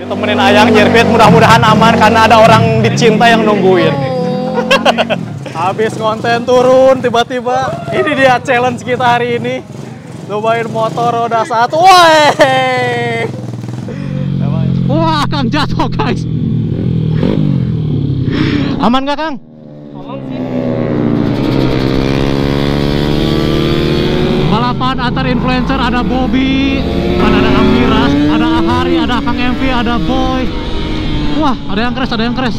Ditemenin Ayang nyirkuit, mudah-mudahan aman karena ada orang dicinta yang nungguin. Habis konten turun, tiba-tiba ini dia challenge kita hari ini. Cobain motor roda 1. Wah, Kang jatuh, guys. Aman gak, Kang? Aman sih. Balapan antar influencer, ada Bobby, ada Amiras, ada Ahari, ada Kang MV, ada Boy. Wah, ada yang crash, ada yang crash.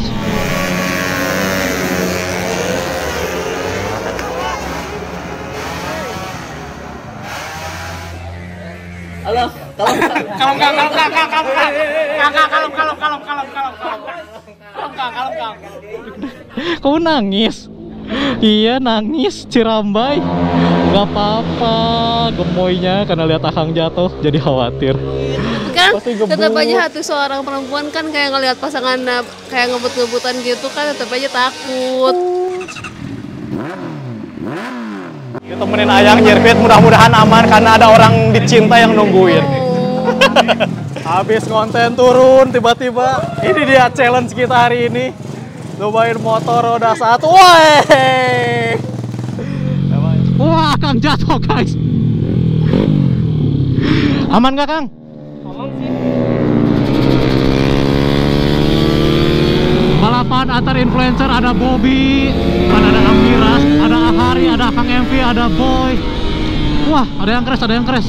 Halo, kalem. Kau nangis? Iya nangis, Cirambai. Gak apa-apa, gemoynya karena lihat Akang jatuh jadi khawatir. Kan tetap aja hati seorang perempuan kan kayak ngelihat pasangan kayak ngebut-ngebutan gitu kan tetap aja takut. Ditemenin Ayang nyirkuit, mudah-mudahan aman karena ada orang dicinta yang nungguin. Habis konten turun, tiba-tiba ini dia challenge kita hari ini. Cobain motor roda 1. Wah, Kang jatuh, guys. Aman gak, Kang? Aman sih. Balapan antar influencer, ada Bobby, ada Amiras, ada Ahari, ada Kang MV, ada Boy. Wah, ada yang crash, ada yang crash.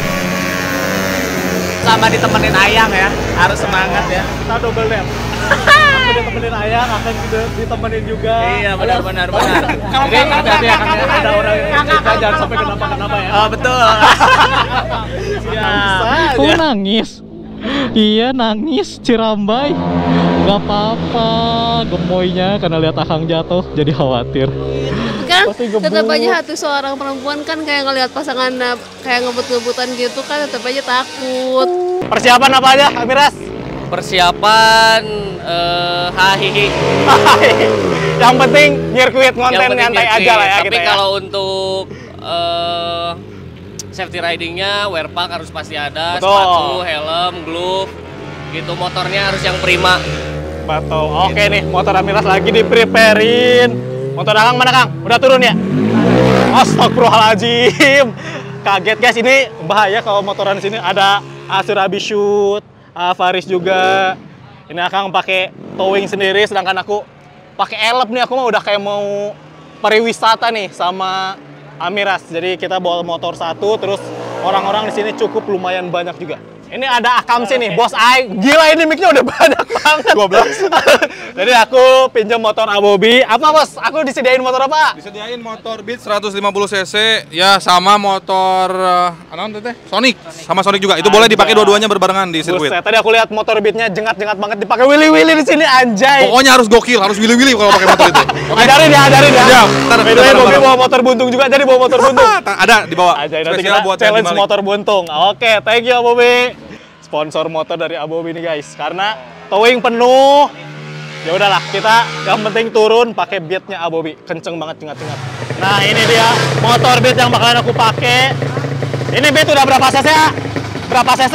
Sama ditemenin Ayang ya, harus semangat ya. Kita double nap. Aku ditemenin Ayang, akan ditemenin juga. Iya, benar. Jadi hati-hati ya, kan ada orang yang cinta, jangan sampai kenapa-kenapa ya. Oh, betul. Kau nangis? Iya nangis, Cirambai. Gak apa-apa, gemoynya karena lihat Akang jatuh jadi khawatir. Kan tetap aja hati seorang perempuan kan kayak ngelihat pasangan kayak ngebut-ngebutan gitu kan tetap aja takut. Persiapan apa aja, Amiras? Persiapan hahihi. Yang penting nyirkuit konten nyantai aja lah ya. Tapi kita kalau untuk safety ridingnya, wear pack harus pasti ada, betul. sepatu, helm, glove, gitu. Motornya harus yang prima. Betul. Oke nih, motor Amiras lagi di-preparein. Motor Akang mana, Kang? Udah turun ya? Astagfirullahaladzim. Kaget guys, ini bahaya kalau motoran sini. Ada Asur Abishoot, Faris juga. Ini Akang pakai towing sendiri, sedangkan aku pakai elep nih. Aku mah udah kayak mau pariwisata nih sama Amiras. Jadi kita bawa motor satu, terus orang-orang di sini cukup lumayan banyak juga. Ini ada Akam sini, bos Ai. Gila ini mic-nya udah banyak banget. 12. Jadi aku pinjam motor Abobi. Apa bos? Aku disediain motor apa? Disediain motor Beat 150 cc, ya sama motor Sonic. Sama Sonic juga. Itu boleh dipakai dua-duanya berbarengan di sirkuit. Buset, tadi aku lihat motor Beat-nya jengat-jengat banget dipakai willy-willy di sini, anjay. Pokoknya harus gokil, harus willy-willy kalau pakai motor itu. Okay. Ajarin ya. Siap. By the way, Bobi bawa motor buntung juga, jadi bawa motor buntung. Ada di bawah. Aja, nanti Spesial kita buat challenge motor buntung. Oke, thank you Abobi. Sponsor motor dari Abobi nih guys. Karena towing penuh. Ya udahlah, kita yang penting turun pakai Beat-nya Abobi. Kenceng banget, jengat-jengat. Nah, ini dia motor Beat yang bakalan aku pakai. Ini Beat udah berapa cc ya? Berapa cc?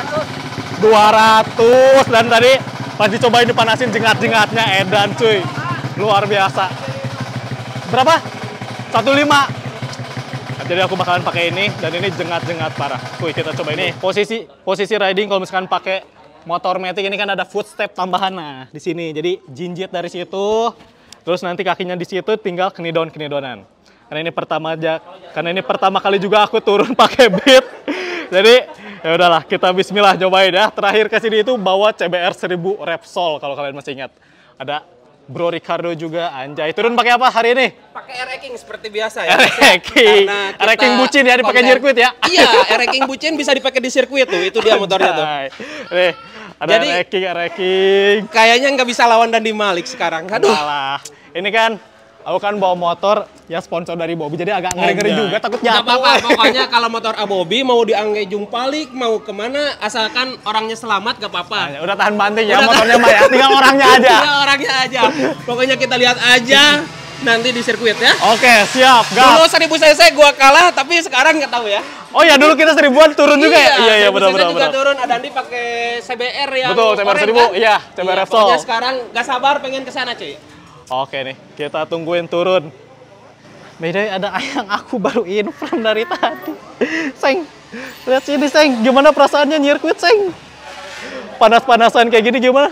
200. Dan tadi pas dicobain dipanasin jengat-jengatnya edan cuy. Luar biasa. Berapa? 15. Jadi aku bakalan pakai ini, dan ini jengat-jengat parah. Wih, kita coba ini. Posisi riding kalau misalkan pakai motor matic ini kan ada footstep tambahan nah di sini. Jadi jinjit dari situ, terus nanti kakinya di situ tinggal kenidonan. Karena ini pertama kali juga aku turun pakai Beat. Jadi ya udahlah, kita bismillah cobain ya. Terakhir ke sini itu bawa CBR 1000 Repsol kalau kalian masih ingat. Ada Bro Ricardo juga, anjay. Turun pakai apa hari ini? Pakai R-King seperti biasa ya. R-King. R-King bucin ya, dipakai sirkuit ya. Iya, R-King bucin bisa dipakai di sirkuit tuh. Itu dia motornya tuh. Nih, ada R-King. Kayaknya nggak bisa lawan Dandi Malik sekarang. Aduh. Salah. Ini kan aku kan bawa motor ya sponsor dari Bobi, jadi agak ngeri-ngeri juga, takut jatuh. Gak apa-apa, pokoknya kalau motor Abobi mau diangge Jumpalik, mau kemana, asalkan orangnya selamat gak apa-apa. Udah tahan banting ya motornya mah ya, tinggal orangnya aja. Tinggal orangnya aja. Pokoknya kita lihat aja nanti di sirkuit ya. Oke, siap. Dulu 1000 cc gua kalah, tapi sekarang nggak tahu ya. Oh ya dulu kita 1000-an turun juga ya? Iya benar. juga turun. Ada Andi pakai CBR yang Betul, CBR 1000. kan? Iya, CBR Repsol. Pokoknya sekarang gak sabar pengen ke sana, cuy. Oke nih, kita tungguin turun. Beda ada ayang aku baru inframe dari tadi. Seng, lihat sini Seng, gimana perasaannya nyirkuit Seng? Panas-panasan kayak gini gimana?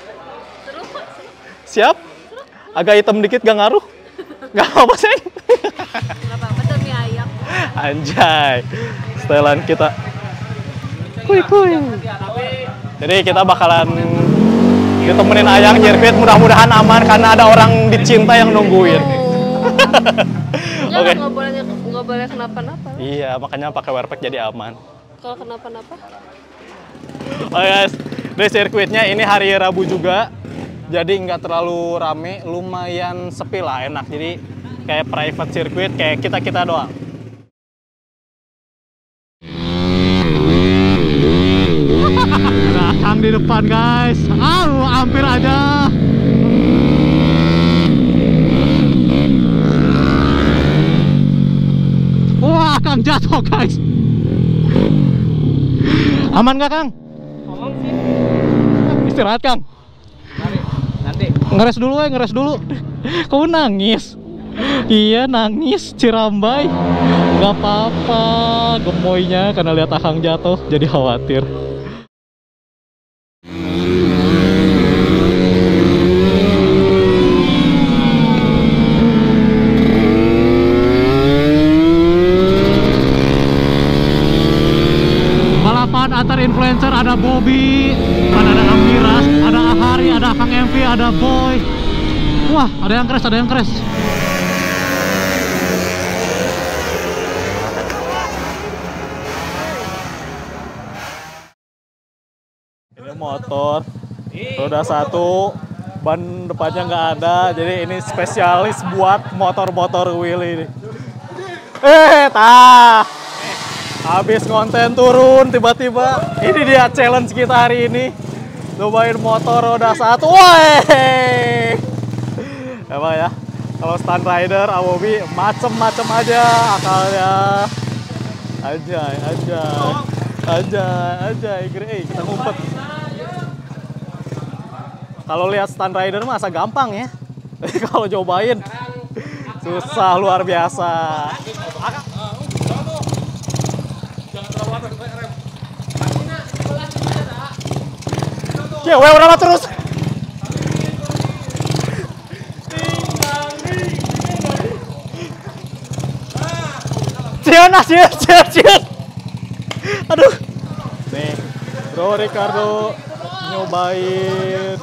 Siap? Agak hitam dikit gak ngaruh? Gak apa-apa Seng? Gak apa-apa demi ayam. Anjay, setelan kita. Kuy. Jadi kita bakalan ditemenin ayang nyirkuit, mudah-mudahan aman karena ada orang dicinta yang nungguin. Oke. Nggak boleh kenapa-napa. Iya, makanya pakai wearpack jadi aman. Kalau kenapa-napa? Oh guys, di sirkuitnya ini hari Rabu juga, jadi nggak terlalu rame, lumayan sepi lah, enak. Jadi kayak private circuit, kayak kita doang. Ada Kang di depan guys, hampir aja. Wah, Kang jatuh guys. Aman nggak Kang? Aman sih. Istirahat Kang. Nanti. Ngeres dulu. Kamu nangis? Iya nangis, Cirambai. Gak apa-apa, gemoynya karena lihat Akang jatuh jadi khawatir. Balapan antar influencer, ada Bobby, ada Amiras, ada Ahari, ada Akang MV, ada Boy. Wah, ada yang keras. Ini motor, roda 1, ban depannya nggak ada, jadi ini spesialis buat motor-motor wheelie ini. Habis konten turun tiba-tiba, ini dia challenge kita hari ini. Cobain motor roda 1, woi! Emang ya, kalau stunt rider, Awobi macem-macem aja akalnya. Anjay, kita ngumpet. Kalau lihat stunt rider mah asa gampang ya. Kalau cobain susah luar biasa. Ya, udah mah terus. Cian. Aduh. Nih, Bro Ricardo nyobain.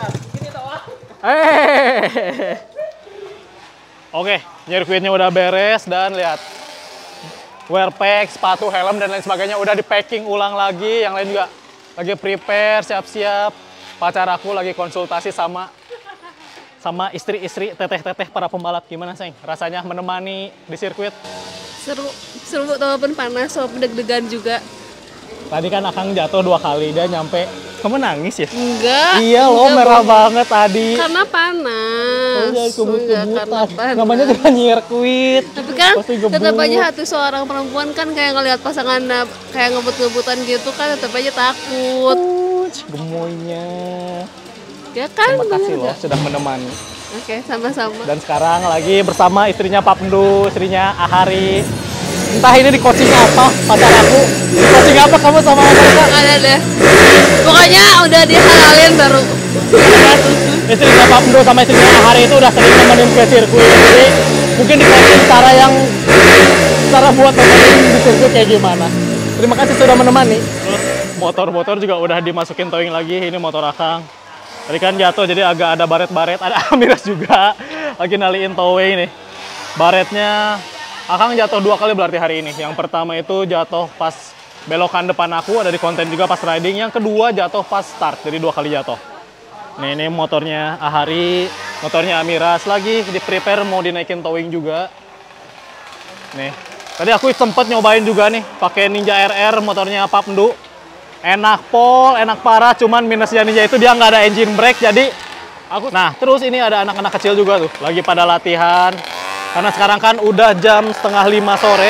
Oke, nyirkuitnya udah beres dan lihat. Wearpack, sepatu, helm dan lain sebagainya udah di packing ulang lagi. Yang lain juga lagi prepare, siap-siap. Pacar aku lagi konsultasi sama istri-istri, teteh-teteh para pembalap. Gimana, Seng? Rasanya menemani di sirkuit? Seru walaupun panas, walaupun deg-degan juga. Tadi kan Akang jatuh 2 kali, dia nyampe. Kamu nangis ya? Enggak. Iya loh, merah banget tadi. Karena panas. Oh, kebut-kebutan. Karena panas. Namanya juga nyirkuit. Tapi kan Pasti tetap gebut. aja hati seorang perempuan kan kayak ngelihat pasangan kayak ngebut-ngebutan gitu kan tetap aja takut. Gemoynya. Ya kan? Terima kasih bener loh nggak? sudah menemani. Oke, sama-sama. Dan sekarang lagi bersama istrinya Pak Pendu, istrinya Ahari. Entah ini di coaching apa, pacar aku. Di coaching apa kamu sama mereka? Ada deh. Pokoknya udah dihalalin baru. Istrinya Pak Pendu sama istrinya Ahari itu udah sering nemenin ke sirkuit. Jadi mungkin di coaching cara buat nemenin di sirkuit kayak gimana. Terima kasih sudah menemani. Terus motor-motor juga udah dimasukin towing lagi. Ini motor Akang. Tadi kan jatuh jadi agak ada baret-baret. Ada Amiras juga lagi naliin towing nih. Baretnya Akang jatuh 2 kali berarti hari ini. Yang pertama itu jatuh pas belokan depan aku, ada di konten juga pas riding. Yang kedua jatuh pas start, jadi 2 kali jatuh. Nih, ini motornya Ahari, motornya Amiras lagi di prepare mau dinaikin towing juga. Nih, tadi aku sempet nyobain juga nih, pakai Ninja RR motornya Pak Pendu. Enak pol, enak parah, cuman minusnya Ninja itu dia nggak ada engine brake, jadi aku. Nah, terus ini ada anak-anak kecil juga tuh, lagi pada latihan. Karena sekarang kan udah jam 4:30 sore,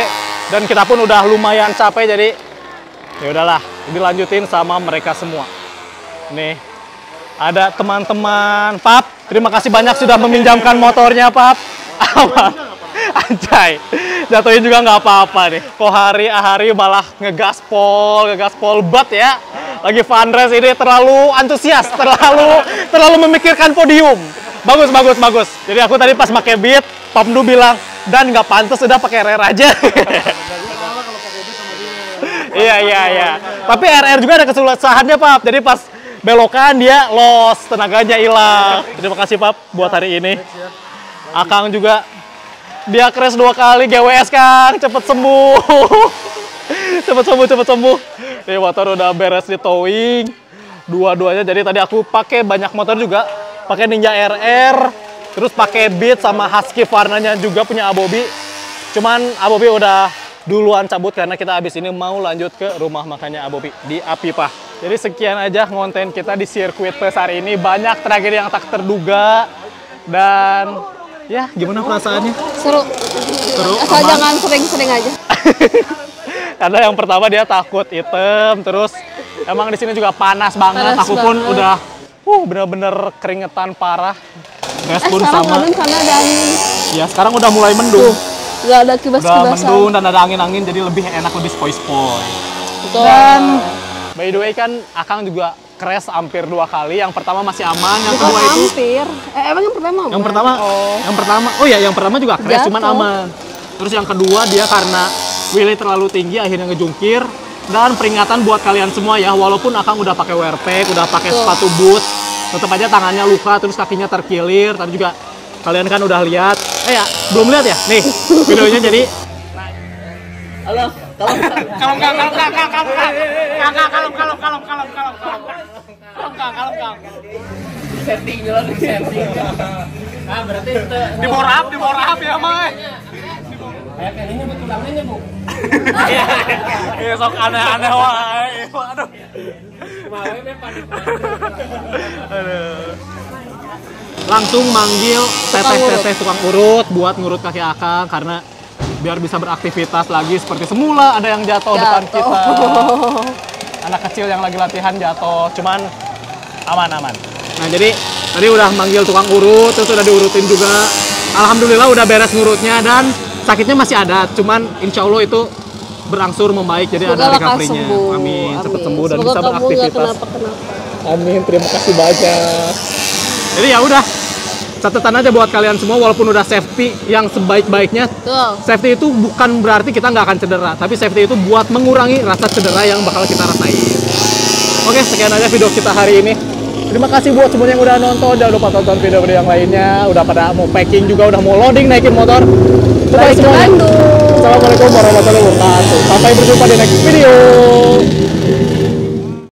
Dan kita pun udah lumayan capek, jadi ya udahlah, dilanjutin sama mereka semua. Nih, ada teman-teman. Pap, terima kasih banyak sudah meminjamkan motornya, Pap. Aman. Anjay, jatuhin juga nggak apa-apa nih. Kok hari malah ngegaspol bat ya. Lagi fundraise ini terlalu antusias, terlalu memikirkan podium. Bagus. Jadi aku tadi pas pakai beat, Papdu bilang, dan nggak pantas udah pakai rare aja. Iya. Tapi RR juga ada kesulitannya, Pap. Jadi pas belokan dia lost, tenaganya hilang. Terima kasih, Pap, buat hari ini. Akang juga dia crash 2 kali, GWS, Kang. Cepet sembuh. cepet sembuh. Nih motor udah beres di towing. Dua-duanya. Jadi tadi aku pakai banyak motor juga. Pakai Ninja RR, terus pakai Beat sama Husky warnanya juga punya Abobi. Cuman Abobi udah duluan cabut karena kita habis ini mau lanjut ke rumah makannya Abobi di Apipah. Jadi sekian aja konten kita di sirkuit Plus hari ini. Banyak tragedi yang tak terduga. Dan ya gimana perasaannya? Seru. Asal aman. jangan sering-sering aja. Karena yang pertama dia takut item, terus emang di sini juga panas banget. Aku pun udah bener-bener keringetan parah. Gas pun sekarang sama. Karena ada angin. Ya sekarang udah mulai mendung. Gak ada Udah kibas-kibasan. mendung dan ada angin-angin, jadi lebih enak, lebih spoi-spoi. Betul. Dan by the way kan Akang juga crash hampir 2 kali. Yang pertama masih aman, yang Bukan kedua itu hampir. Emang yang pertama aman? yang pertama juga crash, Jatuh. cuman aman. Terus yang kedua dia karena wheelie terlalu tinggi akhirnya ngejungkir. Dan peringatan buat kalian semua ya, walaupun Akang udah pakai wear pack, udah pakai sepatu boot, tetap aja tangannya luka, terus kakinya terkilir. Tadi juga kalian kan udah lihat. Ya, belum lihat ya? Nih, videonya jadi Halo. Kalem. Setting dulu, setting. Ah, berarti itu diborap ya, Mai. kayak ini betul namanya, Bu. Iya, sok aneh-aneh wae. Aduh. Mawe panik. Langsung manggil teteh tukang urut buat ngurut kaki Akang karena biar bisa beraktivitas lagi seperti semula. Ada yang jatuh depan kita. Anak kecil yang lagi latihan jatuh, cuman aman. Nah, jadi tadi udah manggil tukang urut, terus udah diurutin juga. Alhamdulillah udah beres ngurutnya dan sakitnya masih ada, cuman insya Allah itu berangsur membaik, jadi Semoga ada lekas recovery-nya. sembuh. Amin, cepet sembuh dan Semoga bisa kamu nggak beraktivitas. kenapa-kenapa. Amin, terima kasih banyak. Jadi ya udah, catatan aja buat kalian semua, walaupun udah safety yang sebaik-baiknya. Tuh. Safety itu bukan berarti kita nggak akan cedera, tapi safety itu buat mengurangi rasa cedera yang bakal kita rasain. Oke, sekian aja video kita hari ini. Terima kasih buat semuanya yang udah nonton. Jangan lupa tonton video-video yang lainnya. Udah pada mau packing juga, udah mau loading naikin motor. Bye semuanya. Assalamualaikum warahmatullahi wabarakatuh. Sampai berjumpa di next video.